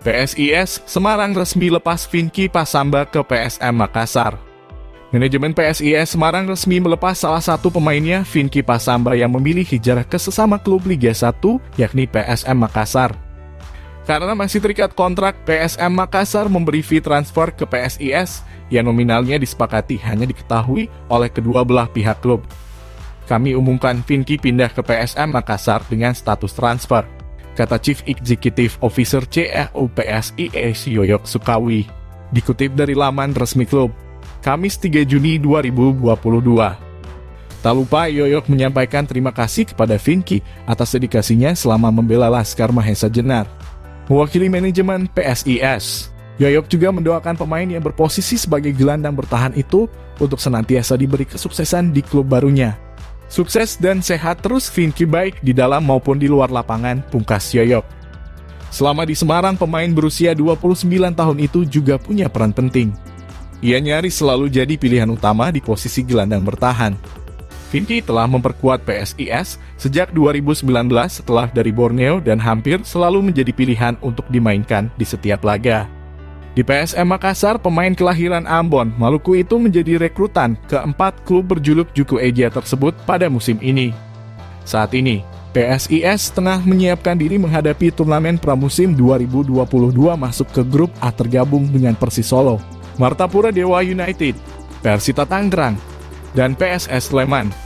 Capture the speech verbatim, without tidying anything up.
P S I S Semarang resmi lepas Vinky Pasamba ke P S M Makassar. Manajemen P S I S Semarang resmi melepas salah satu pemainnya, Vinky Pasamba, yang memilih hijrah ke sesama klub Liga satu, yakni P S M Makassar. Karena masih terikat kontrak, P S M Makassar memberi fee transfer ke P S I S yang nominalnya disepakati hanya diketahui oleh kedua belah pihak klub. Kami umumkan Vinky pindah ke P S M Makassar dengan status transfer, kata Chief Executive Officer C E O P S I S Yoyok Sukawi, dikutip dari laman resmi klub, Kamis tiga Juni dua ribu dua puluh dua. Tak lupa Yoyok menyampaikan terima kasih kepada Vinky atas dedikasinya selama membela Laskar Mahesa Jenar. Mewakili manajemen P S I S, Yoyok juga mendoakan pemain yang berposisi sebagai gelandang bertahan itu untuk senantiasa diberi kesuksesan di klub barunya. Sukses dan sehat terus Vinky, baik di dalam maupun di luar lapangan, pungkas Yoyok. Selama di Semarang, pemain berusia dua puluh sembilan tahun itu juga punya peran penting. Ia nyaris selalu jadi pilihan utama di posisi gelandang bertahan. Vinky telah memperkuat P S I S sejak dua ribu sembilan belas setelah dari Borneo dan hampir selalu menjadi pilihan untuk dimainkan di setiap laga. Di P S M Makassar, pemain kelahiran Ambon, Maluku itu menjadi rekrutan keempat klub berjuluk Juku Eja tersebut pada musim ini. Saat ini, P S I S tengah menyiapkan diri menghadapi turnamen pramusim dua ribu dua puluh dua masuk ke grup A tergabung dengan Persis Solo, Martapura Dewa United, Persita Tangerang, dan P S S Sleman.